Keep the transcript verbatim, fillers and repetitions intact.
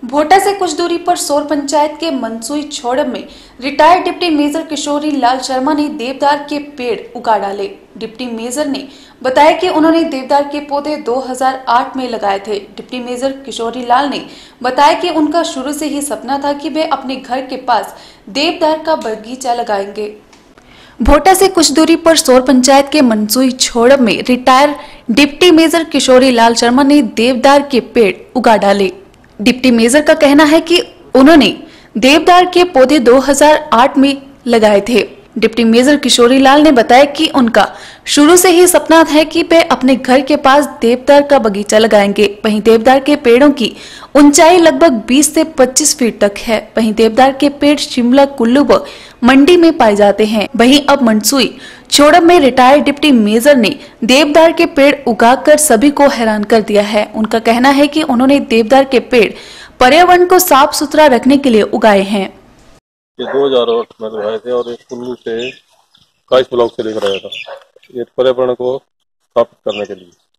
भोटा से कुछ दूरी पर सोर पंचायत के मनसुई छोड़ब में retired deputy major Kishori Lal Sharma ने देवदार के पेड़ उगा डाले। डिप्टी मेजर ने बताया कि उन्होंने देवदार के पौधे दो हज़ार आठ में लगाए थे। डिप्टी मेजर किशोरी लाल ने बताया कि उनका शुरू से ही सपना था कि वे अपने घर के पास देवदार का बगीचा लगाएंगे। भोटा से कुछ दूरी पर सोर पंचायत के मनसुई छोड़ब में retire deputy major Kishori Lal Sharma ने देवदार के पेड़ उगा डाले। डिप्टी मेजर का कहना है कि उन्होंने देवदार के पौधे दो हज़ार आठ में लगाए थे। डिप्टी मेजर किशोरी लाल ने बताया कि उनका शुरू से ही सपना है कि वे अपने घर के पास देवदार का बगीचा लगाएंगे। वहीं देवदार के पेड़ों की ऊंचाई लगभग बीस से पच्चीस फीट तक है। वहीं देवदार के पेड़ शिमला कुल्लू व मंडी में पाए जाते हैं। वहीं अब मनसुई छोड़ब में रिटायर्ड डिप्टी मेजर ने देवदार के पेड़ उगाकर सभी को हैरान कर दिया है। उनका कहना है कि उन्होंने देवदार के पेड़ पर्यावरण को साफ सुथरा रखने के लिए उगाए हैं। ये दो हज़ार आठ में लगाए थे और एक कुल्लू से काइस ब्लॉक से लेकर आया था। ये पर्यावरण को स्थापित करने के लिए।